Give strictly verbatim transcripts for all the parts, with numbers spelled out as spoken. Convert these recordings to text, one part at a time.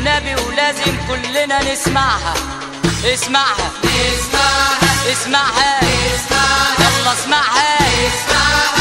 النبي ولازم كلنا نسمعها. اسمعها اسمعها اسمعها اسمعها يلا اسمعها اسمعها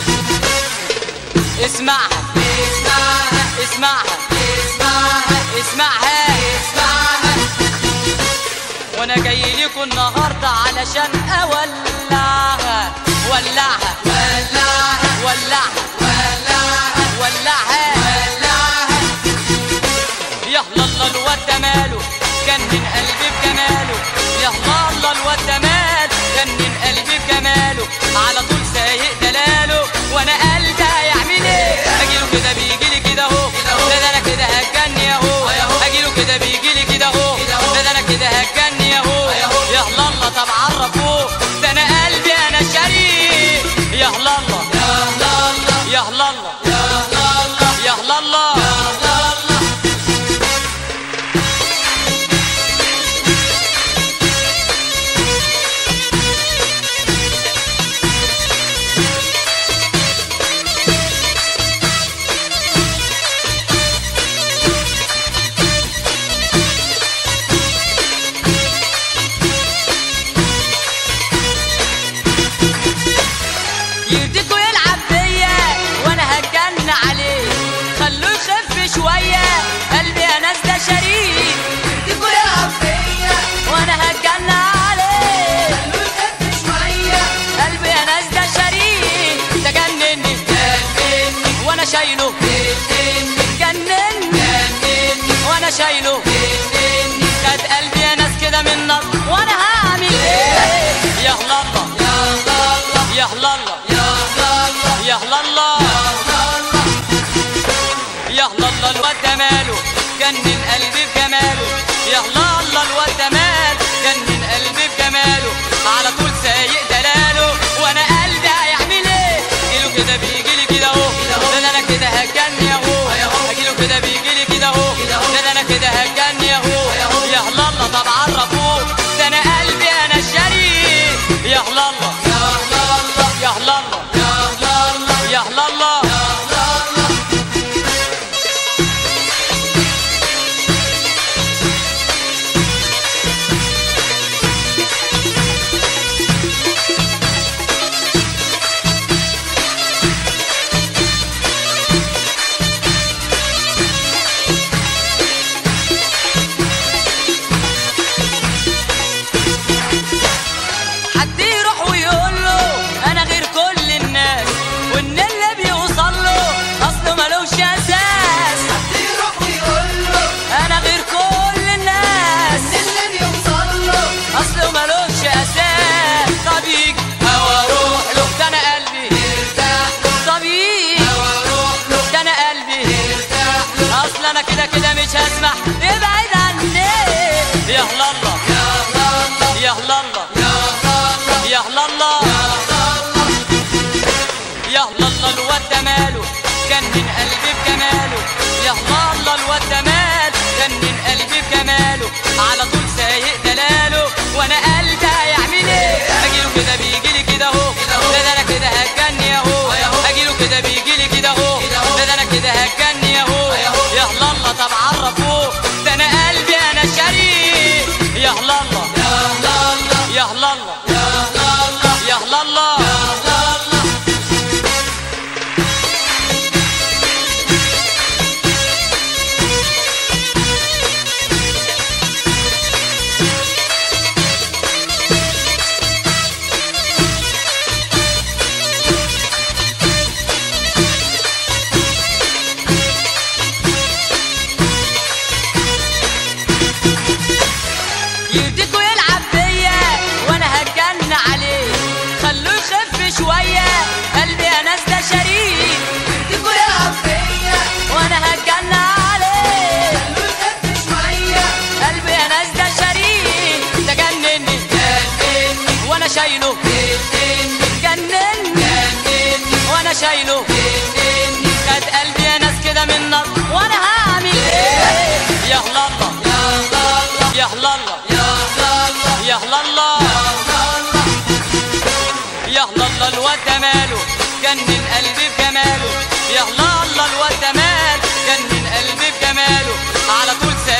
اسمعها اسمعها اسمعها اسمعها اسمعها اسمعها. وانا جاي لكم النهارده علشان اولعها. ولعها ولعها ولعها ولعها ولعها ولعها. يلا الله الواد ده ماله كان من قلبي بجماله. يلا الله الواد ده ماله كان من قلبي بجماله. على طول سايق دلاله وانا قلبي هيعمل ايه؟ اجيله كده بيجيلي كده اهو. ده انا كده هتجني اهو. اجيله كده بيجيلي كده اهو. ده انا كده هتجني اهو. يلا الله طب عرفوه ده انا قلبي انا شريك. يلا الله يلا الله يلا الله يلا يلا الله الله يلا الله. يرضيكوا يلعب بيا وانا هتجن عليه. خلوه يخف شويه قلبي يا ناس ده شريك. يرضيكوا يلعب فيا وانا هتجن عليه. خلوه يخف شوية. قلبي يا ناس ده شريك. ده جنني جنني وانا شايله. جنني جنني جنني وانا شايله. جنني. خد قلبي يا ناس كده من نار وانا هعمل ايه؟ يلا الله يلا الله يلا الله يلا الله يلا الله يلا الله الواد ده ماله كان من قلبي بجماله. يلا الله الواد ده ماله كان من قلبي بجماله. على طول سايق دلاله وانا قلبي هيعمل ايه؟ اجيله كده بيجيلي كده اهو. ده انا كده هتجني اهو. اجيله كده بيجيلي كده اهو. ده انا كده هتجني اهو. يلا الله طب عرفوه ده انا قلبي انا الشريك. يلا الله يلا الله يلا الله يلا الله يلا الله يلا الله. حد يروح ويقول له انا غير كل الناس. وان اللي بيوصل له اصله ملوش اساس. يروح ويقول له انا غير كل الناس اللي بيوصل له اصله ملوش اساس. طب يجي او اروح له ده انا قلبي ارتاح له. طب يجي او اروح له ده انا قلبي ارتاح له. اصل انا كده كده مش هسمح ابعد عني. يلا الله يلا الله يلا الله يلا الله يلا الله يلا الله. يلا الله الواد ده ماله كان من قلبي بجماله. يلا الله الواد ده ماله كان من قلبي بجماله. على طول سايق دلاله وانا قلبي هيعمل ايه؟ اجيله كده بيجيلي كده اهو. ده انا كده هتجني اهو. اجيله كده بيجيلي كده اهو. ده انا كده هتجني اهو. يلا الله طب عرفوه ده انا قلبي انا شريك. يلا الله يلا الله يلا الله يلا الله يلا الله يلا الله. يرضيكوا يلعب بيا وانا هتجن عليه. خلوه يخف شويه قلبي يا ناس ده شريك. يرضيكوا يلعب فيا وانا هتجن عليه. خلوه يخف شوية. قلبي يا ناس ده شريك. ده جنني جنني وانا شايله. جنني جنني جنني وانا شايله. جنني. خد قلبي يا ناس كده من نار وانا هعمل ايه؟ يلا الله يلا الله يلا الله يلا الله يلا الله يلا الله الواد ده ماله كان من قلبي بجماله. يلا الله الواد ده ماله كان من قلبي بجماله. على طول سايق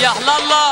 يا الله الله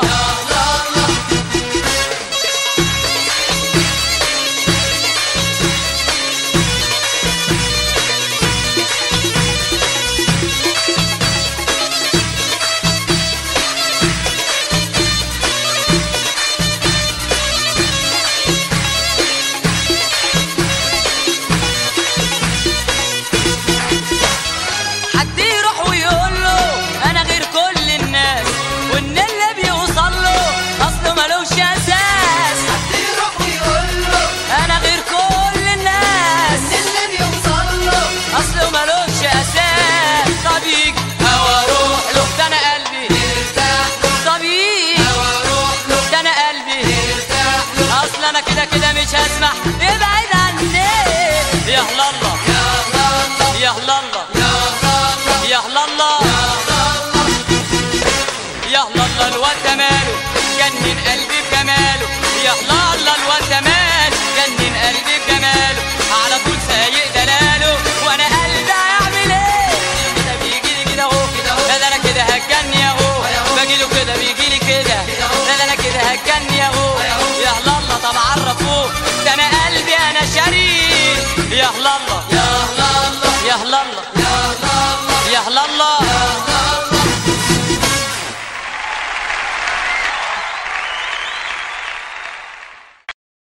انا كده كده مش هسمح ابعد عني يا الله الله يا الله الله يا الله الله يا الله الله الواد ده ماله جنن قلبي